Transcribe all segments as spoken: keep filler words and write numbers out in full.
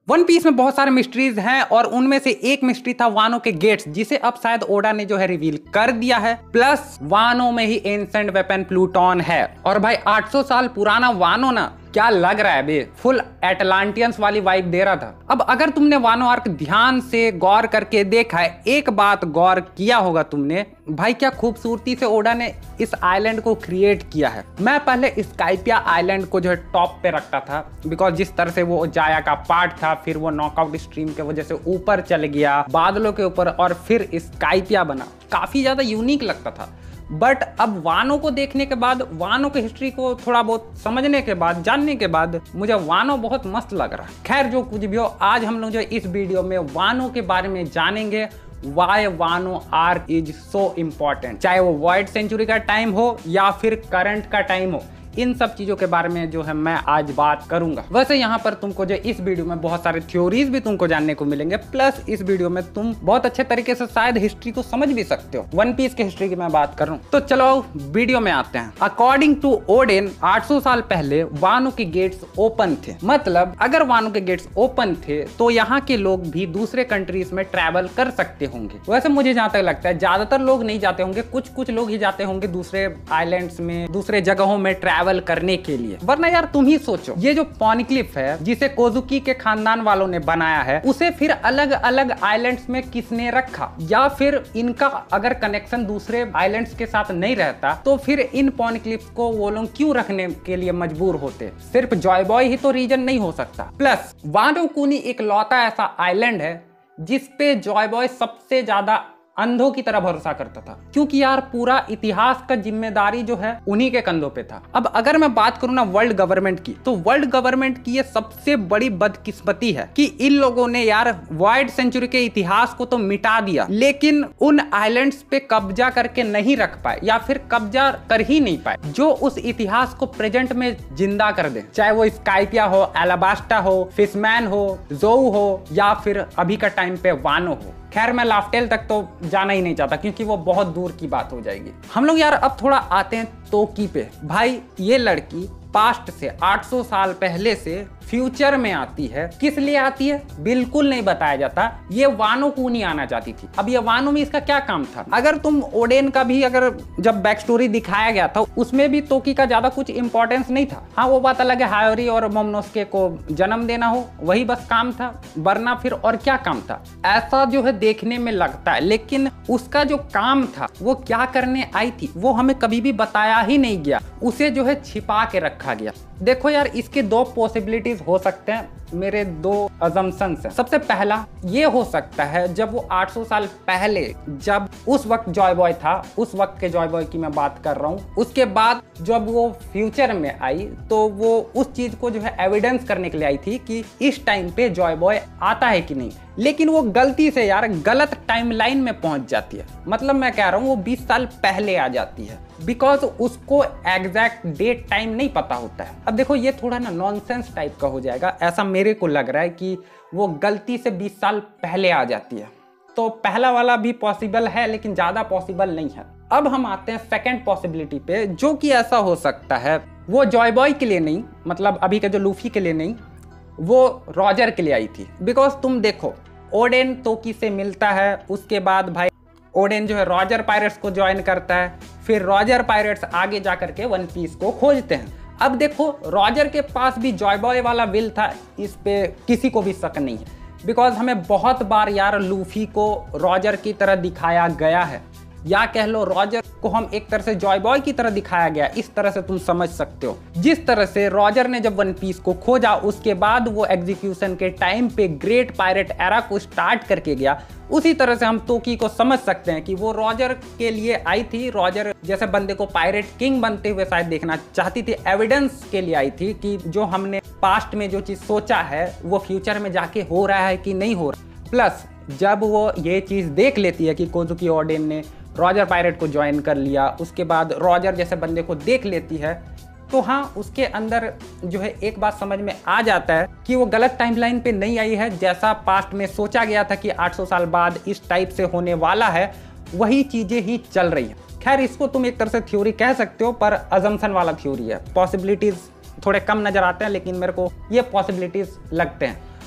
One piece में बहुत सारे मिस्ट्रीज हैं और उनमें से एक मिस्ट्री था वानो के गेट्स, जिसे अब शायद ओडा ने जो है रिवील कर दिया है। प्लस वानो में ही एंसेंट वेपन प्लूटोन है। और भाई आठ सौ साल पुराना वानो ना क्या लग रहा है बे, फुल एटलांटियंस वाली वाइब दे रहा था। अब अगर तुमने वानो आर्क ध्यान से गौर करके देखा है, एक बात गौर किया होगा तुमने, भाई क्या खूबसूरती से ओडा ने इस आइलैंड को क्रिएट किया है। मैं पहले स्काइपिया आइलैंड को जो है टॉप पे रखता था, बिकॉज जिस तरह से वो जाया का पार्ट था, फिर वो नॉकआउट स्ट्रीम के वजह से ऊपर चल गया बादलों के ऊपर और फिर स्काइपिया बना, काफी ज्यादा यूनिक लगता था। बट अब वानो को देखने के बाद, वानो की हिस्ट्री को थोड़ा बहुत समझने के बाद, जानने के बाद मुझे वानो बहुत मस्त लग रहा है। खैर जो कुछ भी हो, आज हम लोग जो इस वीडियो में वानो के बारे में जानेंगे, why Wano arc is so important, चाहे वो वॉइड सेंचुरी का टाइम हो या फिर करंट का टाइम हो, इन सब चीजों के बारे में जो है मैं आज बात करूंगा। वैसे यहाँ पर तुमको जो इस वीडियो में बहुत सारे थ्योरीज भी तुमको जानने को मिलेंगे, प्लस इस वीडियो में तुम बहुत अच्छे तरीके से शायद हिस्ट्री को समझ भी सकते हो। वन पीस की हिस्ट्री की मैं बात कर रहा हूँ, तो चलो वीडियो में आते हैं। अकॉर्डिंग टू ओडेन आठ सौ साल पहले वानो के गेट्स ओपन थे। मतलब अगर वानो के गेट्स ओपन थे तो यहाँ के लोग भी दूसरे कंट्रीज में ट्रैवल कर सकते होंगे। वैसे मुझे जहाँ तक लगता है ज्यादातर लोग नहीं जाते होंगे, कुछ कुछ लोग ही जाते होंगे दूसरे आइलैंड्स में, दूसरे जगहों में ट्रैवल करने के लिए। वरना यार तुम ही सोचो, ये जो पॉनिक्लिफ है जिसे कोजुकी के खानदान वालों ने बनाया है, उसे फिर अलग अलग आइलैंड्स में किसने रखा, या फिर इनका अगर कनेक्शन दूसरे आइलैंड्स के साथ नहीं रहता तो फिर इन पॉनिक्लिफ को वो लोग क्यों रखने के लिए मजबूर होते। सिर्फ जॉय बॉय ही तो रीजन नहीं हो सकता। प्लस वानो कूनी एक लौता ऐसा आइलैंड है जिसपे जॉय बॉय सबसे ज्यादा अंधों की तरह भरोसा करता था, क्योंकि यार पूरा इतिहास का जिम्मेदारी जो है उन्हीं के कंधों पे था। अब अगर मैं बात करूं ना वर्ल्ड गवर्नमेंट की, तो वर्ल्ड गवर्नमेंट की ये सबसे बड़ी बदकिस्मती है कि इन लोगों ने यार वॉइड सेंचुरी के इतिहास को तो मिटा दिया, लेकिन उन आइलैंड्स पे कब्जा करके नहीं रख पाए, या फिर कब्जा कर ही नहीं पाए जो उस इतिहास को प्रेजेंट में जिंदा कर दे। चाहे वो स्काइपिया हो, एलाबास्टा हो, फिशमैन हो, जोऊ हो, या फिर अभी का टाइम पे वानो हो। खैर मैं लाफ्टेल तक तो जाना ही नहीं चाहता क्योंकि वो बहुत दूर की बात हो जाएगी। हम लोग यार अब थोड़ा आते हैं तोकी पे। भाई ये लड़की पास्ट से आठ सौ साल पहले से फ्यूचर में आती है। किस लिए आती है बिल्कुल नहीं बताया जाता। ये वानो कूनी आना चाहती थी। अब ये वानो में इसका क्या काम था? अगर तुम ओडेन का भी अगर जब बैक स्टोरी दिखाया गया था उसमें भी तोकी का ज्यादा कुछ इंपॉर्टेंस नहीं था। हाँ वो बात अलग है, हायोरी और मोमोनोसुके को जन्म देना हो वही बस काम था, वरना फिर और क्या काम था ऐसा जो है देखने में लगता है। लेकिन उसका जो काम था वो क्या करने आई थी वो हमें कभी भी बताया ही नहीं गया, उसे जो है छिपा के रखा गया। देखो यार इसके दो पॉसिबिलिटीज हो सकते हैं, मेरे दो अजम्पशंस हैं। सबसे पहला ये हो सकता है जब वो आठ सौ साल पहले, जब उस वक्त जॉय बॉय था, उस वक्त के जॉय बॉय की मैं बात कर रहा हूँ, उसके बाद जब वो फ्यूचर में आई तो वो उस चीज को जो है एविडेंस करने के लिए आई थी कि इस टाइम पे जॉय बॉय आता है कि नहीं। लेकिन वो गलती से यार गलत टाइमलाइन में पहुंच जाती है। मतलब मैं कह रहा हूँ वो बीस साल पहले आ जाती है, बिकॉज उसको एग्जैक्ट डेट टाइम नहीं पता होता है। अब देखो ये थोड़ा ना नॉनसेंस टाइप का हो जाएगा, ऐसा मेरे को लग रहा है कि वो गलती से बीस साल पहले आ जाती है। तो पहला वाला भी पॉसिबल है लेकिन ज्यादा पॉसिबल नहीं है। अब हम आते हैं सेकेंड पॉसिबिलिटी पे, जो कि ऐसा हो सकता है वो जॉय बॉय के लिए नहीं, मतलब अभी का जो लूफी के लिए नहीं, वो रॉजर के लिए आई थी। बिकॉज तुम देखो ओडेन तोकी से मिलता है, उसके बाद भाई ओडेन जो है रॉजर पायरेट्स को ज्वाइन करता है, फिर रॉजर पायरेट्स आगे जाकर के वन पीस को खोजते हैं। अब देखो रॉजर के पास भी जॉय बॉय वाला विल था, इस पे किसी को भी शक नहीं है, बिकॉज हमें बहुत बार यार लूफी को रॉजर की तरह दिखाया गया है, या कह लो रॉजर को हम एक तरह से जॉय बॉय की तरह दिखाया गया। इस तरह से तुम समझ सकते हो, जिस तरह से रॉजर ने जब वन पीस को खोजा उसके बाद वो एग्जीक्यूशन के टाइम पे ग्रेट पायरेट एरा को स्टार्ट करके गया, उसी तरह से हम तोकी को समझ सकते हैं कि वो रॉजर के लिए आई थी। रॉजर जैसे बंदे को पायरेट किंग बनते हुए शायद देखना चाहती थी, एविडेंस के लिए आई थी कि जो हमने पास्ट में जो चीज सोचा है वो फ्यूचर में जाके हो रहा है कि नहीं हो रहा। प्लस जब वो ये चीज देख लेती है कि कोजुकी ओडेन ने रॉजर पायरेट को ज्वाइन कर लिया, उसके बाद रॉजर जैसे बंदे को देख लेती है, तो हाँ उसके अंदर जो है एक बात समझ में आ जाता है कि वो गलत टाइमलाइन पे नहीं आई है। जैसा पास्ट में सोचा गया था कि आठ सौ साल बाद इस टाइप से होने वाला है, वही चीजें ही चल रही है। खैर इसको तुम एक तरह से थ्योरी कह सकते हो, पर अजम्पशन वाला थ्योरी है। पॉसिबिलिटीज थोड़े कम नजर आते हैं लेकिन मेरे को ये पॉसिबिलिटीज लगते हैं।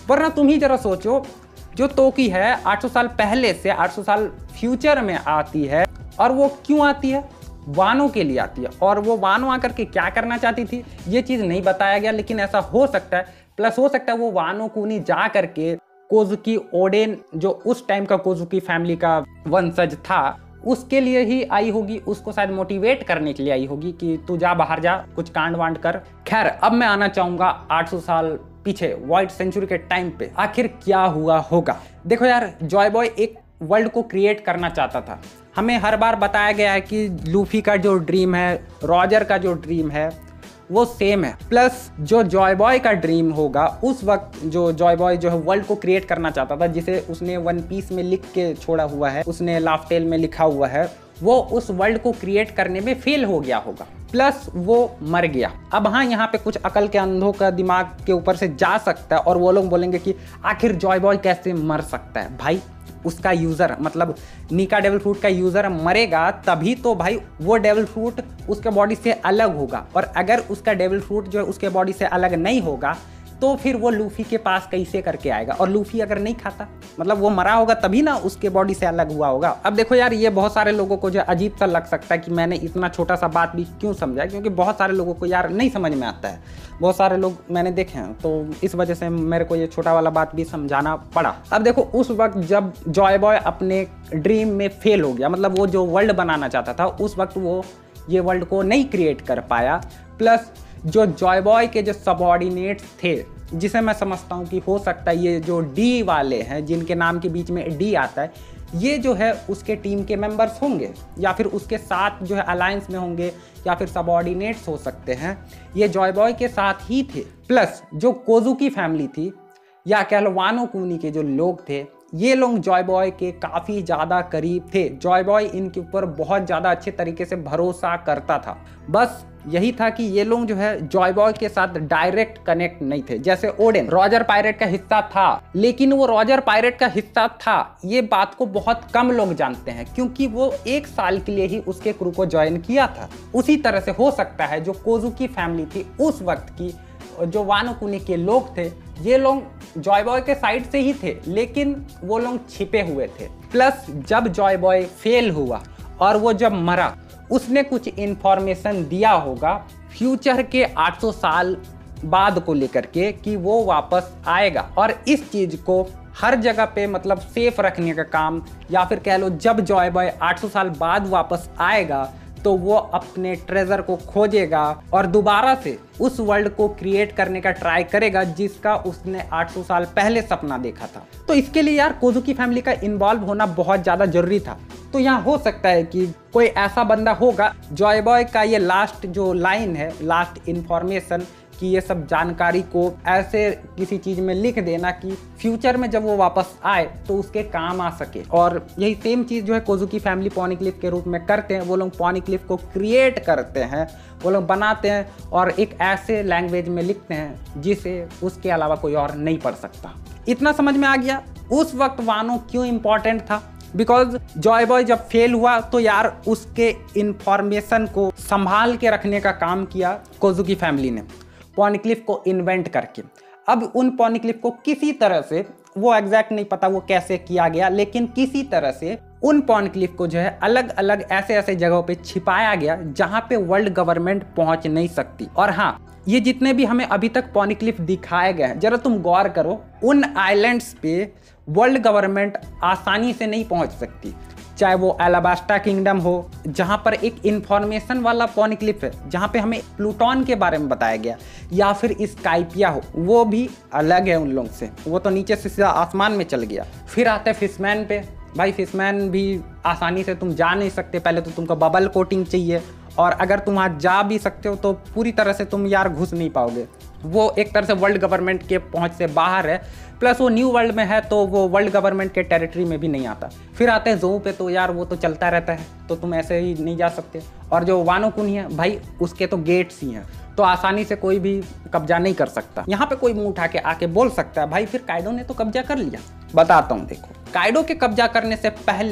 वरना तुम ही जरा सोचो, जो तोकी है आठ सौ साल पहले से आठ सौ साल फ्यूचर में आती है, और वो क्यों आती है? वानों के लिए आती है। और वो वानों आकर के क्या करना चाहती थी ये चीज़ नहीं बताया गया, लेकिन ऐसा हो सकता है। प्लस हो सकता है वो वानो कूनी जा करके कोजुकी ओडेन, जो उस टाइम का कोजुकी फैमिली का वंशज था, उसके लिए ही आई होगी, उसको शायद मोटिवेट करने के लिए आई होगी कि तू जा बाहर जा, कुछ कांड वांड कर। खैर, अब मैं आना चाहूंगा आठ सौ साल पीछे, व्हाइट सेंचुरी के टाइम पे आखिर क्या हुआ होगा। देखो यार, जॉय बॉय एक वर्ल्ड को क्रिएट करना चाहता था। हमें हर बार बताया गया है कि लूफी का जो ड्रीम है, रॉजर का जो ड्रीम है, वो सेम है। प्लस जो जॉय बॉय का ड्रीम होगा, उस वक्त जो जॉय बॉय जो है वर्ल्ड को क्रिएट करना चाहता था, जिसे उसने वन पीस में लिख के छोड़ा हुआ है, उसने लाफ्ट टेल में लिखा हुआ है, वो उस वर्ल्ड को क्रिएट करने में फेल हो गया होगा। प्लस वो मर गया। अब हाँ, यहाँ पे कुछ अकल के अंधों का दिमाग के ऊपर से जा सकता है और वो लोग बोलेंगे कि आखिर जॉय बॉय कैसे मर सकता है। भाई, उसका यूज़र मतलब निका डेविल फ्रूट का यूज़र मरेगा तभी तो भाई वो डेविल फ्रूट उसके बॉडी से अलग होगा, और अगर उसका डेविल फ्रूट जो है उसके बॉडी से अलग नहीं होगा तो फिर वो लूफी के पास कैसे करके आएगा। और लूफी अगर नहीं खाता, मतलब वो मरा होगा तभी ना उसके बॉडी से अलग हुआ होगा। अब देखो यार, ये बहुत सारे लोगों को जो अजीब सा लग सकता है कि मैंने इतना छोटा सा बात भी क्यों समझा, क्योंकि बहुत सारे लोगों को यार नहीं समझ में आता है। बहुत सारे लोग मैंने देखे हैं, तो इस वजह से मेरे को ये छोटा वाला बात भी समझाना पड़ा। अब देखो, उस वक्त जब जॉय बॉय अपने ड्रीम में फेल हो गया, मतलब वो जो वर्ल्ड बनाना चाहता था, उस वक्त वो ये वर्ल्ड को नहीं क्रिएट कर पाया। प्लस जो जॉय बॉय के जो सबऑर्डिनेट्स थे, जिसे मैं समझता हूँ कि हो सकता है ये जो डी वाले हैं, जिनके नाम के बीच में डी आता है, ये जो है उसके टीम के मेंबर्स होंगे, या फिर उसके साथ जो है अलायंस में होंगे, या फिर सबऑर्डिनेट्स हो सकते हैं। ये जॉय बॉय के साथ ही थे। प्लस जो कोजुकी फैमिली थी, या कह लो वानो कूनी के जो लोग थे, ये लोग जॉय बॉय के काफ़ी ज़्यादा करीब थे। जॉय बॉय इनके ऊपर बहुत ज़्यादा अच्छे तरीके से भरोसा करता था। बस यही था कि ये लोग जो है जॉय बॉय के साथ डायरेक्ट कनेक्ट नहीं थे। जैसे ओडेन रॉजर पायरेट का हिस्सा था, लेकिन वो रॉजर पायरेट का हिस्सा था, ये बात को बहुत कम लोग जानते हैं, क्योंकि वो एक साल के लिए ही उसके क्रू को ज्वाइन किया था। उसी तरह से हो सकता है जो कोजुकी फैमिली थी उस वक्त की, जो वानो कूनी के लोग थे, ये लोग जॉय बॉय के साइड से ही थे, लेकिन वो लोग छिपे हुए थे। प्लस जब जॉय बॉय फेल हुआ और वो जब मरा, उसने कुछ इन्फॉर्मेशन दिया होगा फ्यूचर के आठ सौ साल बाद को लेकर के कि वो वापस आएगा, और इस चीज़ को हर जगह पे मतलब सेफ रखने का काम, या फिर कह लो जब जॉय बॉय आठ सौ साल बाद वापस आएगा तो वो अपने ट्रेजर को खोजेगा और दोबारा से उस वर्ल्ड को क्रिएट करने का ट्राई करेगा जिसका उसने आठ सौ साल पहले सपना देखा था। तो इसके लिए यार कोजुकी फैमिली का इन्वॉल्व होना बहुत ज़्यादा जरूरी था। तो यहाँ हो सकता है कि कोई ऐसा बंदा होगा, जॉय बॉय का ये लास्ट जो लाइन है, लास्ट इन्फॉर्मेशन, कि ये सब जानकारी को ऐसे किसी चीज़ में लिख देना कि फ्यूचर में जब वो वापस आए तो उसके काम आ सके। और यही सेम चीज़ जो है कोजुकी फैमिली पॉनीक्लिफ के रूप में करते हैं। वो लोग पॉनीक्लिफ को क्रिएट करते हैं, वो लोग बनाते हैं और एक ऐसे लैंग्वेज में लिखते हैं जिसे उसके अलावा कोई और नहीं पढ़ सकता। इतना समझ में आ गया उस वक्त वानो क्यों इंपॉर्टेंट था। बिकॉज जॉय बॉय जब फेल हुआ तो यार उसके इंफॉर्मेशन को संभाल के रखने का काम किया कोजुकी फैमिली ने, पॉनीक्लिफ को इन्वेंट करके। अब उन पॉनीक्लिफ को किसी तरह से, वो एग्जैक्ट नहीं पता वो कैसे किया गया, लेकिन किसी तरह से उन पॉनीक्लिफ को जो है अलग अलग ऐसे ऐसे जगहों पे छिपाया गया जहां पे वर्ल्ड गवर्नमेंट पहुंच नहीं सकती। और हाँ, ये जितने भी हमें अभी तक पॉनीक्लिफ दिखाए गए हैं, जरा तुम गौर करो, उन आइलैंड्स पे वर्ल्ड गवर्नमेंट आसानी से नहीं पहुंच सकती। चाहे वो एलाबास्टा किंगडम हो, जहाँ पर एक इंफॉर्मेशन वाला पॉनीक्लिफ है जहाँ पे हमें प्लूटोन के बारे में बताया गया, या फिर स्काइपिया हो, वो भी अलग है उन लोगों से, वो तो नीचे से सीधा आसमान में चल गया। फिर आते हैं फिशमैन पे। भाई फिशमैन भी आसानी से तुम जा नहीं सकते, पहले तो तुमको बबल कोटिंग चाहिए, और अगर तुम वहाँ जा भी सकते हो तो पूरी तरह से तुम यार घुस नहीं पाओगे, वो एक तरह से वर्ल्ड गवर्नमेंट के पहुंच से बाहर है। प्लस वो न्यू वर्ल्ड में है तो वो वर्ल्ड गवर्नमेंट के टेरिटरी में भी नहीं आता। फिर आते हैं ज़ू पे, तो यार वो तो चलता रहता है, तो तुम ऐसे ही नहीं जा सकते। और जो वानो कूनी है भाई, उसके तो गेट्स ही हैं, तो आसानी से कोई भी कब्जा नहीं कर सकता। यहाँ पे कोई मुंह उठा के आके बोल सकता है भाई फिर काइडो ने तो कब्जा कर लिया। बताता हूँ, देखो, काइडो के कब्जा करने से पहले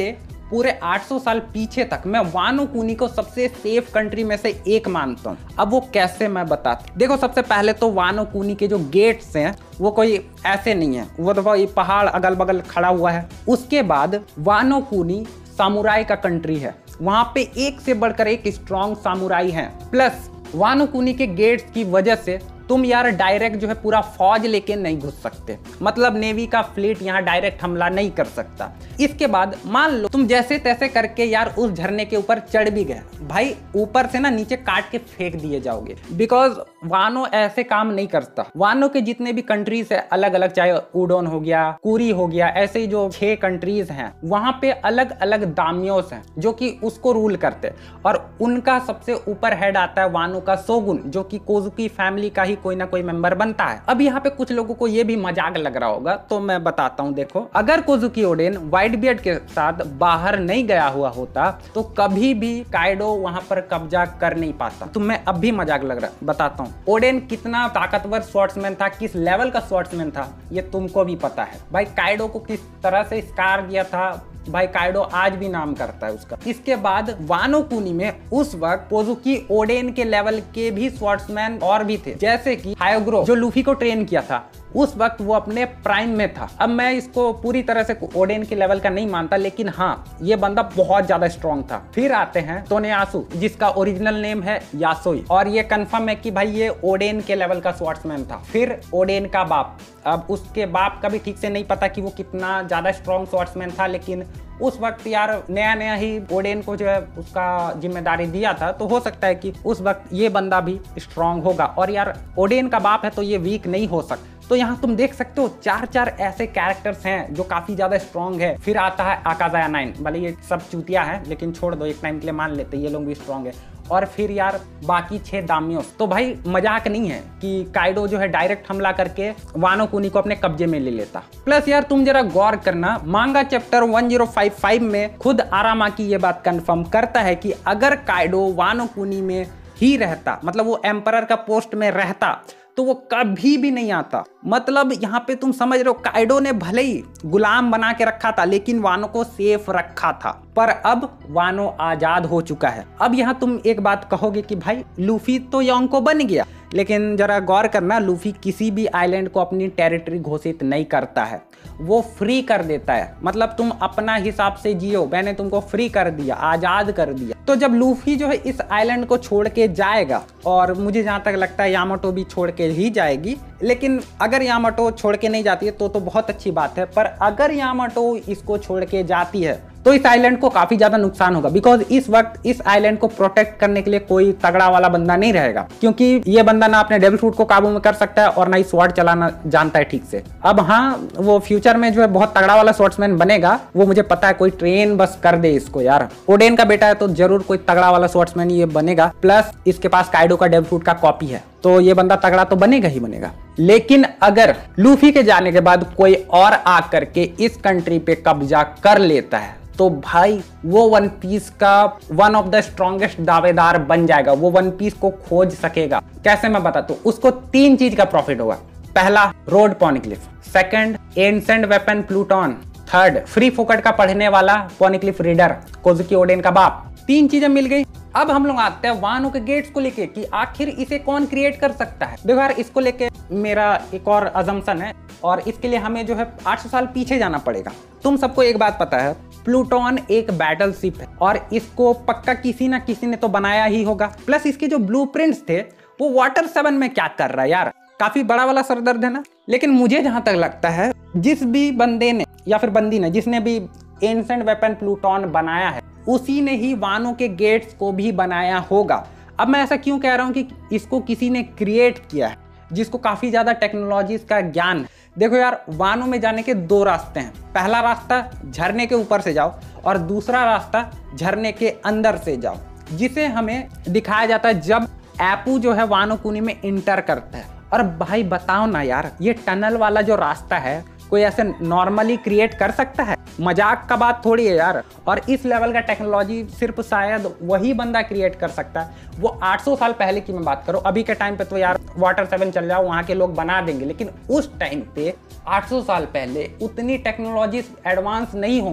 पूरे आठ सौ साल पीछे तक मैं वानो कूनी को सबसे सेफ कंट्री में से एक मानता हूँ। अब वो कैसे मैं बताता। देखो सबसे पहले तो वानो कूनी के जो गेट्स हैं वो कोई ऐसे नहीं है, वो तो ये पहाड़ अगल बगल खड़ा हुआ है। उसके बाद वानो कूनी सामुराई का कंट्री है, वहां पे एक से बढ़कर एक स्ट्रॉन्ग सामुराई है। प्लस वानो कूनी के गेट्स की वजह से तुम यार डायरेक्ट जो है पूरा फौज लेके नहीं घुस सकते, मतलब नेवी का फ्लीट यहाँ डायरेक्ट हमला नहीं कर सकता। इसके बाद मान लो तुम जैसे तैसे करके यार उस झरने के ऊपर चढ़ भी गए, भाई ऊपर से ना नीचे काट के फेंक दिए जाओगे, बिकॉज वानो ऐसे काम नहीं करता। वानो के जितने भी कंट्रीज है अलग अलग, चाहे उडोन हो गया, कुरी हो गया, ऐसे ही जो छह कंट्रीज हैं वहां पे अलग अलग दाम्योस हैं जो कि उसको रूल करते, और उनका सबसे ऊपर हेड आता है वानो का शोगुन, जो कि कोजुकी फैमिली का ही कोई ना कोई मेंबर बनता है। अब यहाँ पे कुछ लोगों को ये भी मजाक लग रहा होगा, तो मैं बताता हूँ। देखो अगर कोजुकी ओडेन व्हाइट बियर्ड के साथ बाहर नहीं गया हुआ होता तो कभी भी काइडो वहां पर कब्जा कर नहीं पाता। तो मैं अब भी मजाक लग रहा बताता हूँ, ओडेन कितना ताकतवर स्वॉर्ड्समैन था, किस लेवल का स्वॉर्ड्समैन था, ये तुमको भी पता है। भाई काइडो को किस तरह से स्कार दिया था, भाई काइडो आज भी नाम करता है उसका। इसके बाद वानो कूनी में उस वक्त कोजुकी ओडेन के लेवल के भी स्वॉर्ड्समैन और भी थे, जैसे कि हायोग्रो जो लूफी को ट्रेन किया था, उस वक्त वो अपने प्राइम में था। अब मैं इसको पूरी तरह से ओडेन के लेवल का नहीं मानता, लेकिन हाँ ये बंदा बहुत ज्यादा स्ट्रॉन्ग था। फिर आते हैं तोनेयासु, जिसका ओरिजिनल नेम है यासोई, और ये कंफर्म है कि भाई ये ओडेन के लेवल का स्वॉर्ड्समैन था। फिर ओडेन का बाप, अब उसके बाप का भी ठीक से नहीं पता कि वो कितना ज्यादा स्ट्रॉन्ग स्वॉर्ड्समैन था, लेकिन उस वक्त यार नया नया ही ओडेन को जो है उसका जिम्मेदारी दिया था, तो हो सकता है कि उस वक्त ये बंदा भी स्ट्रॉन्ग होगा। और यार ओडेन का बाप है तो ये वीक नहीं हो सकता। तो यहाँ तुम देख सकते हो चार चार ऐसे कैरेक्टर्स हैं जो काफी ज्यादा स्ट्रॉन्ग है। फिर आता है आकाजाया नाइन, भले ये सब चूतिया है लेकिन छोड़ दो, एक टाइम के लिए मान लेते ये लोग भी स्ट्रॉन्ग है। और फिर यार बाकी छह दामियोस। तो भाई मजाक नहीं है कि काइडो जो है डायरेक्ट हमला करके वानो कूनी को अपने कब्जे में ले लेता। प्लस यार तुम जरा गौर करना, manga chapter one zero five five में खुद आरामाकी ये बात कंफर्म करता है कि अगर काइडो वानो कूनी में ही रहता, मतलब वो एम्परर का पोस्ट में रहता, तो वो कभी भी नहीं आता। मतलब यहाँ पे तुम समझ रहे हो, काइडो ने भले ही गुलाम बना के रखा था लेकिन वानो को सेफ रखा था। पर अब वानो आजाद हो चुका है। अब यहाँ तुम एक बात कहोगे कि भाई लूफी तो योंको बन गया, लेकिन जरा गौर करना, लूफी किसी भी आइलैंड को अपनी टेरिटरी घोषित नहीं करता है, वो फ्री कर देता है। मतलब तुम अपना हिसाब से जियो, मैंने तुमको फ्री कर दिया, आजाद कर दिया। तो जब लूफी जो है इस आइलैंड को छोड़ के जाएगा, और मुझे जहां तक लगता है यामाटो भी छोड़ के ही जाएगी, लेकिन अगर यामाटो छोड़ के नहीं जाती है तो तो बहुत अच्छी बात है। पर अगर यामाटो इसको छोड़ के जाती है तो इस आइलैंड को काफी ज्यादा नुकसान होगा, बिकॉज इस वक्त इस आइलैंड को प्रोटेक्ट करने के लिए कोई तगड़ा वाला बंदा नहीं रहेगा, क्योंकि ये बंदा ना अपने डेविल फ्रूट को काबू में कर सकता है और ना ही स्वॉर्ड चलाना जानता है ठीक से। अब हाँ, वो फ्यूचर में जो है बहुत तगड़ा वाला स्वॉर्ड्समैन बनेगा, वो मुझे पता है, कोई ट्रेन बस कर दे इसको यार। ओडेन का बेटा है तो जरूर कोई तगड़ा वाला स्वॉर्ड्समैन ये बनेगा। प्लस इसके पास काइडो का डेविल फ्रूट का कॉपी है, तो ये बंदा तगड़ा तो बनेगा ही बनेगा। लेकिन अगर लूफी के जाने के बाद कोई और आकर के इस कंट्री पे कब्जा कर लेता है तो भाई वो वन पीस का वन ऑफ द स्ट्रॉन्गेस्ट दावेदार बन जाएगा। वो वन पीस को खोज सकेगा। कैसे मैं बताता हूँ, उसको तीन चीज का प्रॉफिट होगा। पहला, road poneglyph. Second, ancient weapon Pluton. Third, free फोकट का पढ़ने वाला पॉनिक्लिफ रीडर कोजुकी ओडेन का बाप। तीन चीजें मिल गई। अब हम लोग आते हैं वानो के गेट्स को लेके कि आखिर इसे कौन क्रिएट कर सकता है। देखो यार, इसको लेके मेरा एक और अजम्पशन है, और इसके लिए हमें जो है आठ सौ साल पीछे जाना पड़ेगा। तुम सबको एक बात पता है, प्लूटॉन एक बैटल शिप है और इसको पक्का किसी ना किसी ने तो बनाया ही होगा। प्लस इसके जो ब्लूप्रिंट्स थे वो वाटर सेवन में क्या कर रहा है यार, काफी बड़ा वाला सरदर्द है ना। लेकिन मुझे जहां तक लगता है, जिस भी बंदे ने या फिर बंदी ने जिसने भी एंसेंट वेपन प्लूटॉन बनाया है, उसी ने ही वानो के गेट्स को भी बनाया होगा। अब मैं ऐसा क्यों कह रहा हूँ कि इसको किसी ने क्रिएट किया है, जिसको काफी ज्यादा टेक्नोलॉजीज का ज्ञान है। देखो यार, वानो में जाने के दो रास्ते हैं। पहला रास्ता झरने के ऊपर से जाओ और दूसरा रास्ता झरने के अंदर से जाओ, जिसे हमें दिखाया जाता है जब एपू जो है वानो कूनी में इंटर करता है। और भाई बताओ ना यार, ये टनल वाला जो रास्ता है कोई ऐसे नॉर्मली क्रिएट कर सकता है? मजाक का बात थोड़ी है यार। और इस लेवल का टेक्नोलॉजी सिर्फ शायद वही बंदा क्रिएट कर सकता है। वो आठ सौ साल पहले की मैं बात करूं, अभी के टाइम पे तो यार वाटर सेवन चल जाओ, वहां के लोग बना देंगे। लेकिन उस टाइम पे आठ सौ साल पहले उतनी टेक्नोलॉजी एडवांस नहीं होंगी।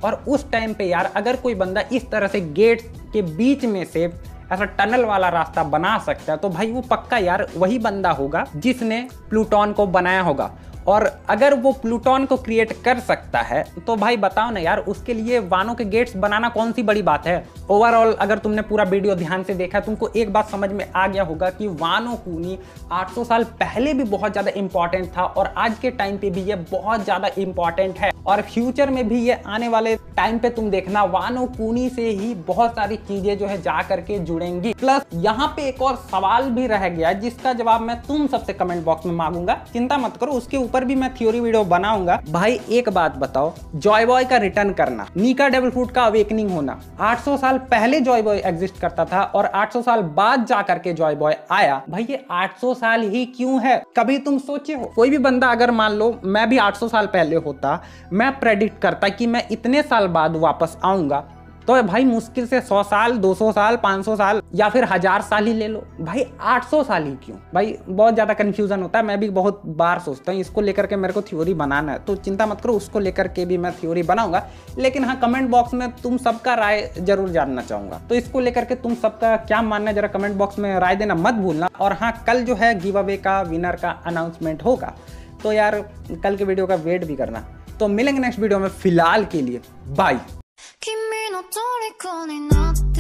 और उस टाइम पे यार अगर कोई बंदा इस तरह से गेट के बीच में से ऐसा टनल वाला रास्ता बना सकता है तो भाई वो पक्का यार वही बंदा होगा जिसने प्लूटोन को बनाया होगा। और अगर वो प्लूटोन को क्रिएट कर सकता है तो भाई बताओ ना यार, उसके लिए वानो के गेट्स बनाना कौन सी बड़ी बात है। ओवरऑल अगर तुमने पूरा वीडियो ध्यान से देखा तुमको एक बात समझ में आ गया होगा कि वानो कूनी आठ सौ साल पहले भी बहुत ज्यादा इंपॉर्टेंट था और आज के टाइम पे भी ये बहुत ज्यादा इंपॉर्टेंट है और फ्यूचर में भी ये आने वाले टाइम पे तुम देखना वानो कूनी से ही बहुत सारी चीजें जो है जा करके जुड़ेंगी। प्लस यहाँ पे एक और सवाल भी रह गया जिसका जवाब मैं तुम सबसे कमेंट बॉक्स में मांगूंगा, चिंता मत करो उसके ऊपर भी मैं थ्योरी वीडियो बनाऊंगा। भाई एक बात बताओ, जॉय बॉय का रिटर्न करना, नीका डेविल फ्रूट का अवेकनिंग होना, आठ सौ साल पहले जॉय बॉय एग्जिस्ट करता था और आठ सौ साल बाद जा करके जॉय बॉय आया, भाई ये आठ सौ साल ही क्यों है? कभी तुम सोचे हो? कोई भी बंदा अगर मान लो मैं भी आठ सौ साल पहले होता, मैं प्रेडिक्ट करता कि मैं इतने साल बाद वापस आऊंगा, तो भाई मुश्किल से सौ साल, दो सौ साल, पाँच सौ साल या फिर हजार साल ही ले लो, भाई आठ सौ साल ही क्यों? भाई बहुत ज्यादा कंफ्यूजन होता है। मैं भी बहुत बार सोचता हूँ इसको लेकर के मेरे को थ्योरी बनाना है, तो चिंता मत करो उसको लेकर के भी मैं थ्योरी बनाऊंगा। लेकिन हाँ, कमेंट बॉक्स में तुम सबका राय जरूर जानना चाहूंगा, तो इसको लेकर के तुम सबका क्या मानना है जरा कमेंट बॉक्स में राय देना मत भूलना। और हाँ, कल जो है गिव अवे का विनर का अनाउंसमेंट होगा, तो यार कल के वीडियो का वेट भी करना। तो मिलेंगे नेक्स्ट वीडियो में, फिलहाल के लिए बाय। 君の虜になって